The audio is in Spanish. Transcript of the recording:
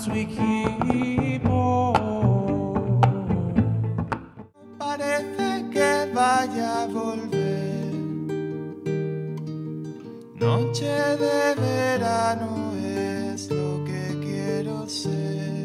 as we keep on. Parece que vaya a volver. Noche de verano es lo que quiero ser.